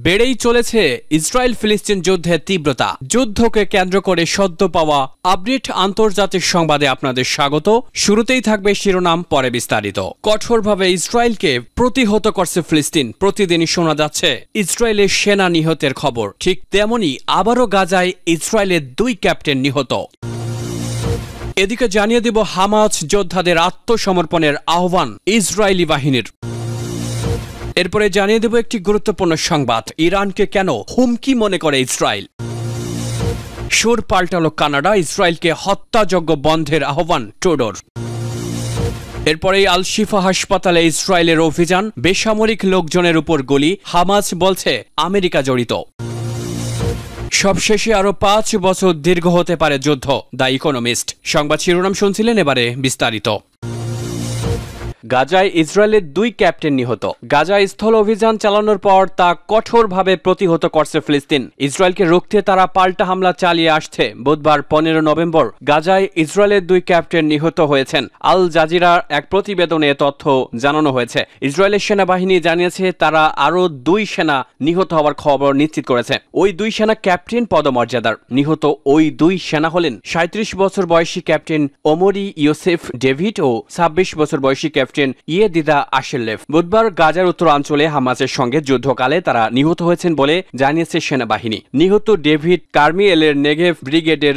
বেড়েই চলেছে ইসরায়েল ফিলিস্তিন যুদ্ধের তীব্রতা। যুদ্ধকে কেন্দ্র করে সদ্য পাওয়া আপডেট আন্তর্জাতিক সংবাদে আপনাদের স্বাগত। শুরুতেই থাকবে শিরোনাম, পরে বিস্তারিত। কঠোরভাবে ইসরায়েলকে প্রতিহত করছে ফিলিস্তিন। প্রতিদিনই শোনা যাচ্ছে ইসরায়েলের সেনা নিহতের খবর। ঠিক তেমনি আবারও গাজায় ইসরায়েলের 2 ক্যাপ্টেন নিহত। এদিকে জানিয়ে দেব হামাস যোদ্ধাদের আত্মসমর্পণের আহ্বান ইসরায়েলি বাহিনীর। এরপরে জানিয়ে দেব একটি গুরুত্বপূর্ণ সংবাদ, ইরানকে কেন হুমকি মনে করে ইসরায়েল। সুর পাল্টালো কানাডা, ইসরায়েলকে হত্যাযজ্ঞ বন্ধের আহ্বান ট্রুডোর। এরপরেই আল শিফা হাসপাতালে ইসরায়েলের অভিযান, বেসামরিক লোকজনের উপর গুলি, হামাস বলছে আমেরিকা জড়িত। সবশেষে আরো 5 বছর দীর্ঘ হতে পারে যুদ্ধ, দ্য ইকোনমিস্ট। সংবাদ শিরোনাম শুনছিলেন, এবারে বিস্তারিত। গাজায় ইসরায়েলের 2 ক্যাপ্টেন নিহত। গাজায় স্থল অভিযান চালানোর পর তা কঠোরভাবে প্রতিহত করছে ফিলিস্তিন। ইসরায়েলকে রুখতে তারা পাল্টা হামলা চালিয়ে আসছে। বুধবার 15 নভেম্বর গাজায় ইসরায়েলের 2 ক্যাপ্টেন নিহত হয়েছেন। আল জাজিরার এক প্রতিবেদনে তথ্য জানানো হয়েছে। ইসরায়েলের সেনাবাহিনী জানিয়েছে তারা আরও 2 সেনা নিহত হওয়ার খবর নিশ্চিত করেছে। ওই 2 সেনা ক্যাপ্টেন পদমর্যাদার। নিহত ওই 2 সেনা হলেন 37 বছর বয়সী ক্যাপ্টেন ওমরি ইয়োসেফ ডেভিড ও 26 বছর বয়সী ক্যাপ্টেন ইয়েদিদা আশেরলেফ। বুধবার গাজার উত্তরাঞ্চলে হামাসের সঙ্গে যুদ্ধকালে তারা নিহত হয়েছেন বলে জানিয়েছে সেনাবাহিনী। নিহত ডেভিড কার্মিয়েলের নেগেভ ব্রিগেডের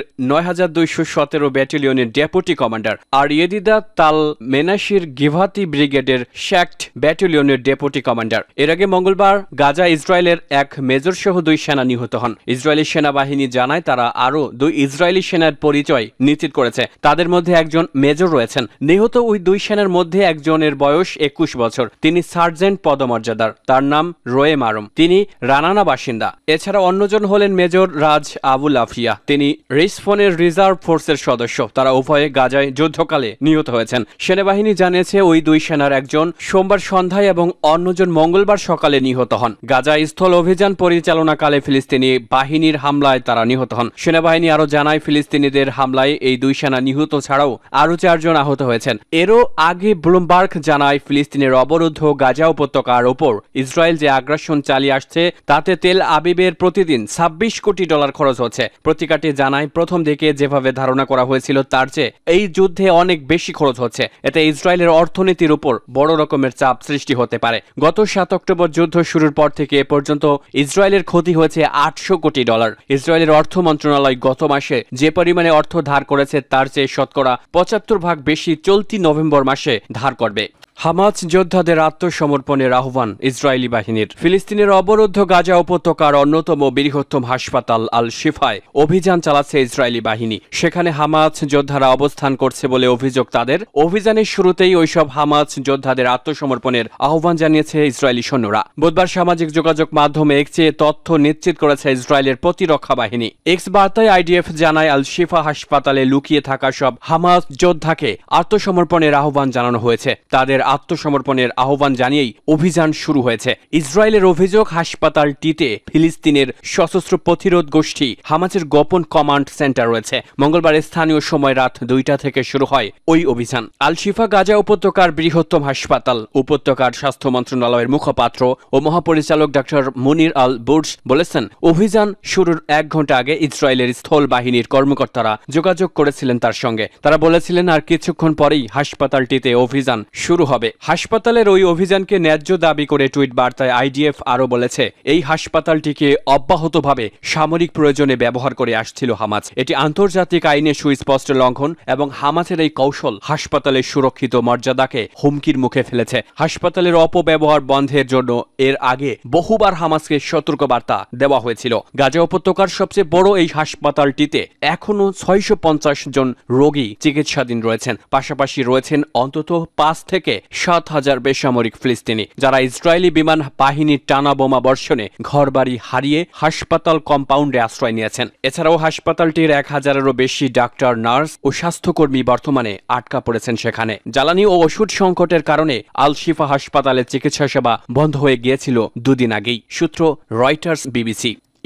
9217 ব্যাটালিয়নের ডেপুটি কমান্ডার, আর ইয়েদিদা তাল মেনাশির গিভাতি ব্রিগেডের শ্যাক্ট ব্যাটালিয়নের ডেপুটি কমান্ডার। এর আগে মঙ্গলবার গাজা ইসরায়েলের এক মেজর সহ 2 সেনা নিহত হন। ইসরায়েলি সেনাবাহিনী জানায় তারা আরও 2 ইসরায়েলি সেনার পরিচয় নিশ্চিত করেছে। তাদের মধ্যে একজন মেজর রয়েছেন। নিহত ওই 2 সেনার মধ্যে একজনের বয়স 21 বছর। তিনি সার্জেন্ট পদমর্যাদার। তার নাম রোয়ে মারুম। তিনি রানানা বাসিন্দা। এছাড়া অন্যজন হলেন মেজর রাজ আবু লাফিয়া। তিনি রিসফোনের রিজার্ভ ফোর্সের সদস্য। তারা উভয়ে গাজায় যুদ্ধকালে নিহত হয়েছেন। সেনাবাহিনী জানিয়েছে ওই 2 সেনার একজন সোমবার সন্ধ্যায় এবং অন্যজন মঙ্গলবার সকালে নিহত হন। গাজায় স্থল অভিযান পরিচালনাকালে ফিলিস্তিনি বাহিনীর হামলায় তারা নিহত হন। সেনাবাহিনী আরও জানায় ফিলিস্তিনিদের হামলায় এই 2 সেনা নিহত ছাড়াও আরও 4 জন আহত হয়েছেন। এরও আগে ব্লুমবার্গ জানায় ফিলিস্তিনের অবরুদ্ধ গাজা উপত্যকার ওপর ইসরায়েল যে আগ্রাসন চালিয়ে আসছে তাতে তেল আবিবের প্রতিদিন $26 কোটি খরচ হচ্ছে। প্রতিকারটি জানায় প্রথম দিকে যেভাবে ধারণা করা হয়েছিল তার চেয়ে এই যুদ্ধে অনেক বেশি খরচ হচ্ছে। এতে ইসরায়েলের অর্থনীতির উপর বড় রকমের চাপ সৃষ্টি হতে পারে। গত 7 অক্টোবর যুদ্ধ শুরুর পর থেকে এ পর্যন্ত ইসরায়েলের ক্ষতি হয়েছে $800 কোটি। ইসরায়েলের অর্থ মন্ত্রণালয় গত মাসে যে পরিমাণে অর্থ ধার করেছে তার চেয়ে শতকরা 75% বেশি চলতি নভেম্বর মাসে ধার করবে। হামাস যোদ্ধাদের আত্মসমর্পণের আহ্বান ইসরায়েলি বাহিনীর। ফিলিস্তিনের অবরুদ্ধ গাজা উপত্যকার অন্যতম বৃহত্তম হাসপাতাল আল শিফায় অভিযান চালাচ্ছে ইসরায়েলি বাহিনী। সেখানে হামাস যোদ্ধারা অবস্থান করছে বলে অভিযোগ তাদের। অভিযানের শুরুতেই ওইসব হামাস যোদ্ধাদের আত্মসমর্পণের আহ্বান জানিয়েছে ইসরায়েলি সৈন্যরা। বুধবার সামাজিক যোগাযোগ মাধ্যমে এক্সে তথ্য নিশ্চিত করেছে ইসরায়েলের প্রতিরক্ষা বাহিনী। এক্স বার্তায় আইডিএফ জানায় আল শিফা হাসপাতালে লুকিয়ে থাকা সব হামাস যোদ্ধাকে আত্মসমর্পণের আহ্বান জানানো হয়েছে। তাদের আত্মসমর্পণের আহ্বান জানিয়েই অভিযান শুরু হয়েছে। ইসরায়েলের অভিযোগ হাসপাতালটিতে ফিলিস্তিনের সশস্ত্র প্রতিরোধ গোষ্ঠী হামাসের গোপন কমান্ড সেন্টার রয়েছে। মঙ্গলবার স্থানীয় সময় রাত 2টা থেকে শুরু হয় ওই অভিযান। আল শিফা গাজা উপত্যকার বৃহত্তম হাসপাতাল। উপত্যকার স্বাস্থ্য মন্ত্রণালয়ের মুখপাত্র ও মহাপরিচালক ডক্টর মুনির আল বুর্জ বলেছেন, অভিযান শুরুর 1 ঘন্টা আগে ইসরায়েলের স্থল বাহিনীর কর্মকর্তারা যোগাযোগ করেছিলেন তার সঙ্গে। তারা বলেছিলেন আর কিছুক্ষণ পরেই হাসপাতালটিতে অভিযান শুরু হবে। হাসপাতালের ওই অভিযানকে ন্যায্য দাবি করে টুইট বার্তায় আইডিএফ আরও বলেছে, এই হাসপাতালটিকে অব্যাহতভাবে সামরিক প্রয়োজনে ব্যবহার করে আসছিল হামাস। এটি আন্তর্জাতিক আইনের সুস্পষ্ট লঙ্ঘন এবং হামাসের এই কৌশল হাসপাতালের সুরক্ষিত মর্যাদাকে হুমকির মুখে ফেলেছে। হাসপাতালের অপব্যবহার বন্ধের জন্য এর আগে বহুবার হামাসকে সতর্কবার্তা দেওয়া হয়েছিল। গাজা উপত্যকার সবচেয়ে বড় এই হাসপাতালটিতে এখনও 650 জন রোগী চিকিৎসাধীন রয়েছেন। পাশাপাশি রয়েছেন অন্তত 5 থেকে 7,000 বেসামরিক ফিলিস্তিনি, যারা ইসরায়েলি বিমান বাহিনীর টানা বোমা বর্ষণে ঘরবাড়ি হারিয়ে হাসপাতাল কম্পাউন্ডে আশ্রয় নিয়েছেন। এছাড়াও হাসপাতালটির 1000-এরও বেশি ডাক্তার, নার্স ও স্বাস্থ্যকর্মী বর্তমানে আটকা পড়েছেন সেখানে। জ্বালানি ও ওষুধ সংকটের কারণে আল শিফা হাসপাতালের চিকিৎসা সেবা বন্ধ হয়ে গিয়েছিল 2 দিন আগেই, সূত্র রয়টার্স, বিবিসি।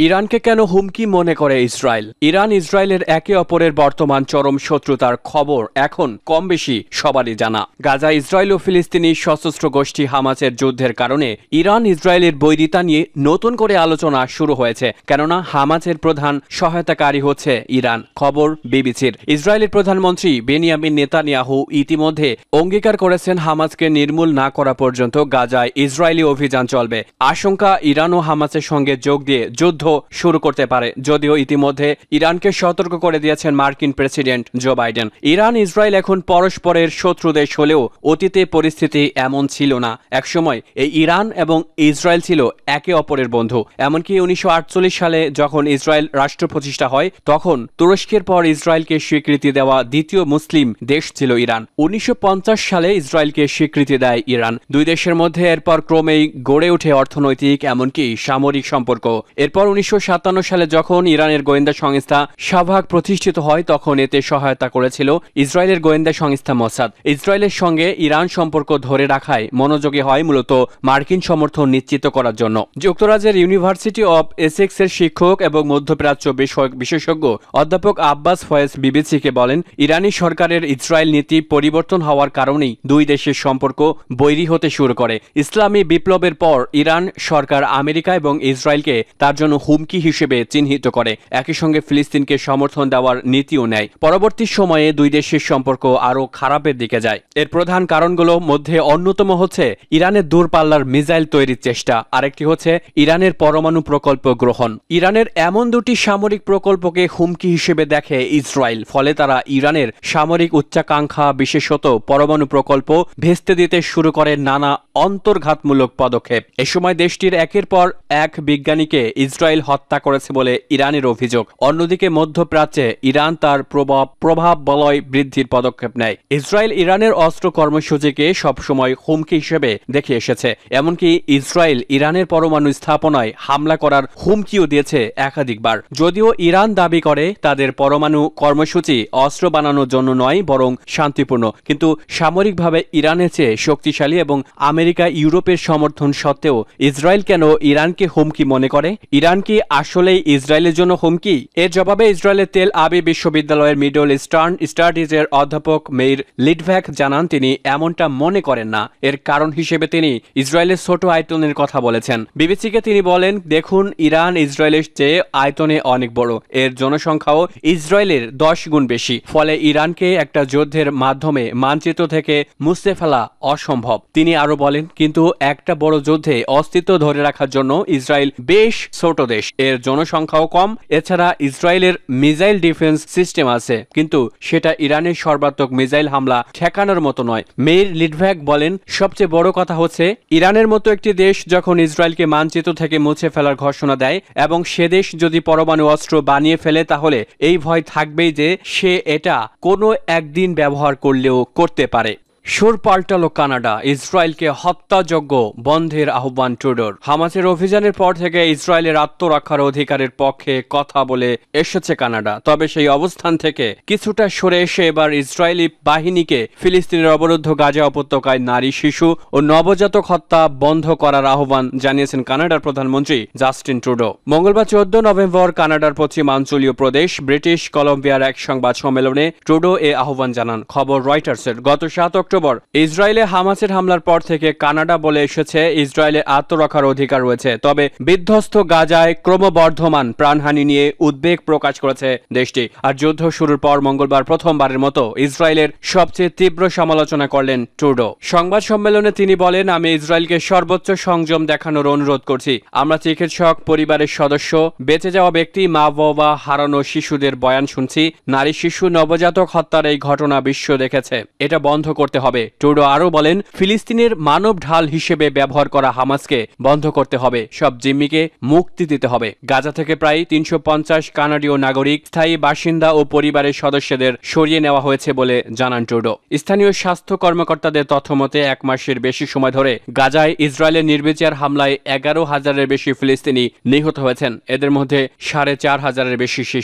ইরানকে কেন হুমকি মনে করে ইসরায়েল? ইরান ইসরায়েলের একে অপরের বর্তমান চরম শত্রুতার খবর এখন কম বেশি সবারই জানা। গাজা ইসরায়েল ও ফিলিস্তিনি সশস্ত্র গোষ্ঠী হামাসের যুদ্ধের কারণে ইরান ইসরায়েলের বৈরিতা নিয়ে নতুন করে আলোচনা শুরু হয়েছে, কেননা হামাসের প্রধান সহায়তাকারী হচ্ছে ইরান। খবর বিবিসির। ইসরায়েলের প্রধানমন্ত্রী বেনিয়ামিন নেতানিয়াহু ইতিমধ্যে অঙ্গীকার করেছেন হামাসকে নির্মূল না করা পর্যন্ত গাজায় ইসরায়েলি অভিযান চলবে। আশঙ্কা ইরান ও হামাসের সঙ্গে যোগ দিয়ে যুদ্ধ শুরু করতে পারে, যদিও ইতিমধ্যে ইরানকে সতর্ক করে দিয়েছেন মার্কিন president Joe Biden. Iran Israel এখন পরস্পরের শত্রু দেশ হলেও অতীতে পরিস্থিতি এমন ছিল না। একসময় এই ইরান এবং ইসরায়েল ছিল একে অপরের বন্ধু। এমনকি 1948 সালে যখন ইসরায়েল রাষ্ট্র প্রতিষ্ঠা হয়, তখন তুরস্কের পর ইসরায়েলকে স্বীকৃতি দেওয়া দ্বিতীয় মুসলিম দেশ ছিল ইরান। 1950 সালে ইসরায়েলকে স্বীকৃতি দেয় ইরান। দুই দেশের মধ্যে এরপর ক্রমেই গড়ে ওঠে অর্থনৈতিক এমনকি সামরিক সম্পর্ক। এরপর 1957 সালে যখন ইরানের গোয়েন্দা সংস্থা শাভাক প্রতিষ্ঠিত হয়, তখন এতে সহায়তা করেছিল ইসরায়েলের গোয়েন্দা সংস্থা মোসাদ। ইসরায়েলের সঙ্গে ইরান সম্পর্ক ধরে রাখায় মনোযোগী হয় মূলত মার্কিন সমর্থন নিশ্চিত করার জন্য। যুক্তরাজ্যের ইউনিভার্সিটি অব এসেক্সের শিক্ষক এবং মধ্যপ্রাচ্য বিষয়ক বিশেষজ্ঞ অধ্যাপক আব্বাস ফয়েজ বিবিসিকে বলেন, ইরানি সরকারের ইসরায়েল নীতি পরিবর্তন হওয়ার কারণেই দুই দেশের সম্পর্ক বৈরী হতে শুরু করে। ইসলামী বিপ্লবের পর ইরান সরকার আমেরিকা এবং ইসরায়েলকে তার জন্য হুমকি হিসেবে চিহ্নিত করে, একই সঙ্গে ফিলিস্তিনকে সমর্থন দেওয়ার নীতিও নেয়। পরবর্তী সময়ে দুই দেশের সম্পর্ক আরও খারাপের দিকে যায়। এর প্রধান কারণগুলোর মধ্যে অন্যতম হচ্ছে ইরানের দূরপাল্লার মিসাইল তৈরির চেষ্টা, আরেকটি হচ্ছে ইরানের পরমাণু প্রকল্প গ্রহণ। ইরানের এমন দুটি সামরিক প্রকল্পকে হুমকি হিসেবে দেখে ইসরায়েল, ফলে তারা ইরানের সামরিক উচ্চাকাঙ্ক্ষা বিশেষত পরমাণু প্রকল্প ভেস্তে দিতে শুরু করে নানা অন্তর্ঘাতমূলক পদক্ষেপ। এ সময় দেশটির একের পর এক বিজ্ঞানীকে ইসরায়েল হত্যা করেছে বলে ইরানের অভিযোগ। অন্যদিকে মধ্যপ্রাচ্যে ইরান তার প্রভাব বলয় বৃদ্ধির পদক্ষেপ নেয়। ইসরায়েল ইরানের অস্ত্র কর্মসূচিকে সবসময় হুমকি হিসেবে দেখে এসেছে। এমনকি ইসরায়েল ইরানের পরমাণু স্থাপনায় হামলা করার হুমকিও দিয়েছে একাধিকবার। যদিও ইরান দাবি করে তাদের পরমাণু কর্মসূচি অস্ত্র বানানোর জন্য নয়, বরং শান্তিপূর্ণ, কিন্তু সামরিকভাবে ইরানের চেয়ে শক্তিশালী এবং আমেরিকা ইউরোপের সমর্থন সত্ত্বেও ইসরায়েল কেন ইরানকে হুমকি মনে করে? ইরান কি আসলেই ইসরায়েলের জন্য হুমকি? এর জবাবে ইসরায়েলের তেল আবিব বিশ্ববিদ্যালয়ের মিডল ইস্টার্ন স্টাডিজের অধ্যাপক মেইর লিডভ্যাক জানান, তিনি এমনটা মনে করেন না। এর কারণ হিসেবে তিনি ইসরায়েলের ছোট আয়তনের কথা বলেছেন। বিবিসিকে তিনি বলেন, দেখুন, ইরান ইসরায়েলের চেয়ে আয়তনে অনেক বড়, এর জনসংখ্যাও ইসরায়েলের 10 গুণ বেশি, ফলে ইরানকে একটা যুদ্ধের মাধ্যমে মানচিত্র থেকে মুছে ফেলা অসম্ভব। তিনি আরো বলেন, কিন্তু একটা বড় যুদ্ধে অস্তিত্ব ধরে রাখার জন্য ইসরায়েল বেশ ছোট দেশ, এর জনসংখ্যাও কম। এছাড়া ইসরায়েলের মিসাইল ডিফেন্স সিস্টেম আছে, কিন্তু সেটা ইরানের সর্বাত্মক মিসাইল হামলা ঠেকানোর মতো নয়। মেইর লিডভ্যাক বলেন, সবচেয়ে বড় কথা হচ্ছে ইরানের মতো একটি দেশ যখন ইসরায়েলকে মানচিত্র থেকে মুছে ফেলার ঘোষণা দেয় এবং সে দেশ যদি পরমাণু অস্ত্র বানিয়ে ফেলে, তাহলে এই ভয় থাকবেই যে সে এটা কোনো একদিন ব্যবহার করলেও করতে পারে। সুর পাল্টালো কানাডা, ইসরায়েলকে হত্যাযজ্ঞ বন্ধের আহ্বান ট্রুডোর। হামাসের অভিযানের পর থেকে ইসরায়েলের আত্মরক্ষার অধিকারের পক্ষে কথা বলে এসেছে কানাডা, তবে সেই অবস্থান থেকে কিছুটা সরে এসে এবার ইসরায়েলি বাহিনীকে ফিলিস্তিনের অবরুদ্ধ গাজা উপত্যকায় নারী, শিশু ও নবজাতক হত্যা বন্ধ করার আহ্বান জানিয়েছেন কানাডার প্রধানমন্ত্রী জাস্টিন ট্রুডো। মঙ্গলবার 14 নভেম্বর কানাডার পশ্চিমাঞ্চলীয় প্রদেশ ব্রিটিশ কলম্বিয়ার এক সংবাদ সম্মেলনে ট্রুডো এ আহ্বান জানান। খবর রয়টার্সের। গত 7 অক্টোবর ইসরায়েলে হামাসের হামলার পর থেকে কানাডা বলে এসেছে ইসরায়েলের আত্মরক্ষার অধিকার রয়েছে, তবে বিধ্বস্ত গাজায় ক্রমবর্ধমান প্রাণহানি নিয়ে উদ্বেগ প্রকাশ করেছে দেশটি। আর যুদ্ধ শুরুর পর মঙ্গলবার প্রথমবারের মতো ইসরায়েলের সবচেয়ে তীব্র সমালোচনা করলেন ট্রুডো। সংবাদ সম্মেলনে তিনি বলেন, আমি ইসরায়েলকে সর্বোচ্চ সংযম দেখানোর অনুরোধ করছি। আমরা চিকিৎসক, পরিবারের সদস্য, বেঁচে যাওয়া ব্যক্তি, মা বাবা হারানো শিশুদের বয়ান শুনছি। নারী, শিশু, নবজাতক হত্যার এই ঘটনা বিশ্ব দেখেছে, এটা বন্ধ করতে হবে। ট্রুডো আরো বলেন, ফিলিস্তিনের মানব ঢাল হিসেবে ব্যবহার করা হামাসকে বন্ধ করতে হবে, সব জিম্মিকে মুক্তি দিতে হবে। গাজা থেকে প্রায় 350 কানাডীয় নাগরিক, স্থায়ী বাসিন্দা ও পরিবারের সদস্যদের সরিয়ে নেওয়া হয়েছে বলে জানান ট্রুডো। স্থানীয় স্বাস্থ্য কর্মকর্তাদের তথ্যমতে 1 মাসের বেশি সময় ধরে গাজায় ইসরায়েলের নির্বিচার হামলায় 11,000-এর বেশি ফিলিস্তিনি নিহত হয়েছেন, এদের মধ্যে 4,500-এর বেশি শিশু।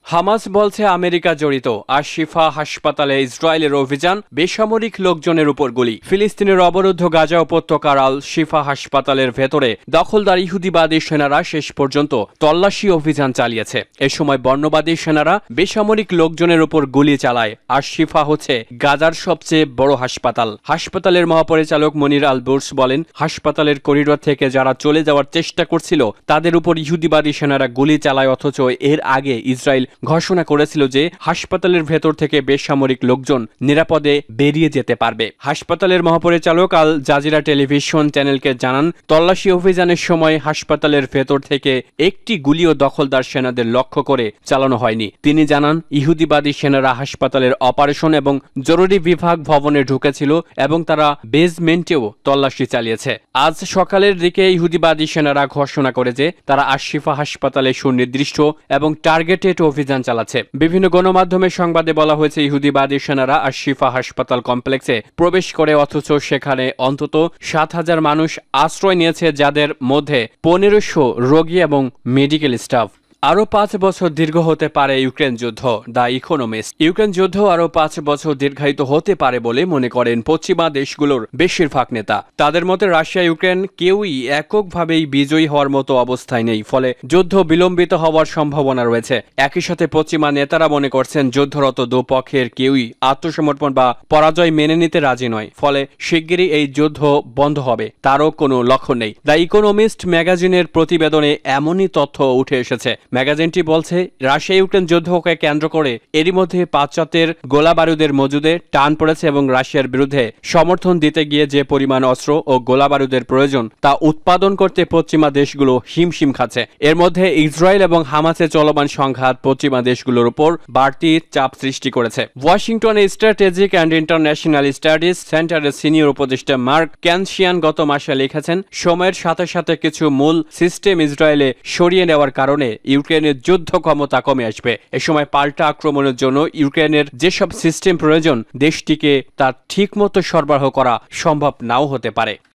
হামাস বলছে আমেরিকা জড়িত। আর শিফা হাসপাতালে ইসরায়েলের অভিযান, বেসামরিক লোকজনের উপর গুলি। ফিলিস্তিনের অবরুদ্ধ গাজা উপত্যকার আল শিফা হাসপাতালের ভেতরে দখলদার ইহুদিবাদী সেনারা শেষ পর্যন্ত তল্লাশি অভিযান চালিয়েছে। এ সময় বর্ণবাদী সেনারা বেসামরিক লোকজনের উপর গুলি চালায়। আর শিফা হচ্ছে গাজার সবচেয়ে বড় হাসপাতাল। হাসপাতালের মহাপরিচালক মনির আল বুর্স বলেন, হাসপাতালের করিডোর থেকে যারা চলে যাওয়ার চেষ্টা করছিল তাদের উপর ইহুদিবাদী সেনারা গুলি চালায়। অথচ এর আগে ইসরায়েল ঘোষণা করেছিল যে হাসপাতালের ভেতর থেকে বেসামরিক লোকজন নিরাপদে বেরিয়ে যেতে পারবে। হাসপাতালের মহাপরিচালক আল জাজিরা টেলিভিশন চ্যানেলকে জানান, তল্লাশি অভিযানের সময় হাসপাতালের ভেতর থেকে একটি গুলিও দখলদার সেনাদের লক্ষ্য করে চালানো হয়নি। তিনি জানান, ইহুদিবাদী সেনারা হাসপাতালের অপারেশন এবং জরুরি বিভাগ ভবনে ঢুকেছিল এবং তারা বেসমেন্টেও তল্লাশি চালিয়েছে। আজ সকালের দিকে ইহুদিবাদী সেনারা ঘোষণা করে যে তারা আশিফা হাসপাতালে সুনির্দিষ্ট এবং টার্গেটেড অভিযান চালাচ্ছে। বিভিন্ন গণমাধ্যমের সংবাদে বলা হয়েছে, ইহুদিবাদী সেনারা আশিফা হাসপাতাল কমপ্লেক্সে প্রবেশ করে, অথচ সেখানে অন্তত 7,000 মানুষ আশ্রয় নিয়েছে, যাদের মধ্যে 1500 রোগী এবং মেডিকেল স্টাফ। আরও 5 বছর দীর্ঘ হতে পারে ইউক্রেন যুদ্ধ। The economist. ইউক্রেন যুদ্ধ আরও 5 বছর দীর্ঘায়িত হতে পারে বলে মনে করেন পশ্চিমা দেশগুলোর বেশিরভাগ নেতা। তাদের মতে রাশিয়া ইউক্রেন কেউই এককভাবেই বিজয়ী হওয়ার মতো অবস্থায় নেই, ফলে যুদ্ধ বিলম্বিত হওয়ার সম্ভাবনা রয়েছে। একই সাথে পশ্চিমা নেতারা মনে করছেন যুদ্ধরত দুপক্ষের কেউই আত্মসমর্পণ বা পরাজয় মেনে নিতে রাজি নয়, ফলে শিগগিরই এই যুদ্ধ বন্ধ হবে তারও কোনো লক্ষণ নেই। দ্য ইকোনমিস্ট ম্যাগাজিনের প্রতিবেদনে এমনই তথ্য উঠে এসেছে। ম্যাগাজিনটি বলছে, রাশিয়া ইউক্রেন যুদ্ধকে কেন্দ্র করে এরই মধ্যে পাশ্চাত্যের গোলা বারুদের মজুদে টান পড়েছে এবং রাশিয়ার বিরুদ্ধে সমর্থন দিতে গিয়ে যে পরিমাণ অস্ত্র ও গোলা বারুদের প্রয়োজন তা উৎপাদন করতে পশ্চিমা দেশগুলো হিমশিম খাচ্ছে। এর মধ্যে ইসরায়েল এবং হামাসের চলমান সংঘাত পশ্চিমা দেশগুলোর উপর বাড়তি চাপ সৃষ্টি করেছে। ওয়াশিংটনে স্ট্র্যাটেজিক অ্যান্ড ইন্টারন্যাশনাল স্টাডিজ সেন্টারের সিনিয়র উপদেষ্টা মার্ক ক্যানশিয়ান গত মাসে লিখেছেন, সময়ের সাথে সাথে কিছু মূল সিস্টেম ইসরায়েলে সরিয়ে নেওয়ার কারণে ইউক্রেনের যুদ্ধ ক্ষমতা কমে আসবে। এ সময় পাল্টা আক্রমণের জন্য ইউক্রেনের যেসব সিস্টেম প্রয়োজন দেশটিকে তা ঠিকমতো সরবরাহ করা সম্ভব নাও হতে পারে।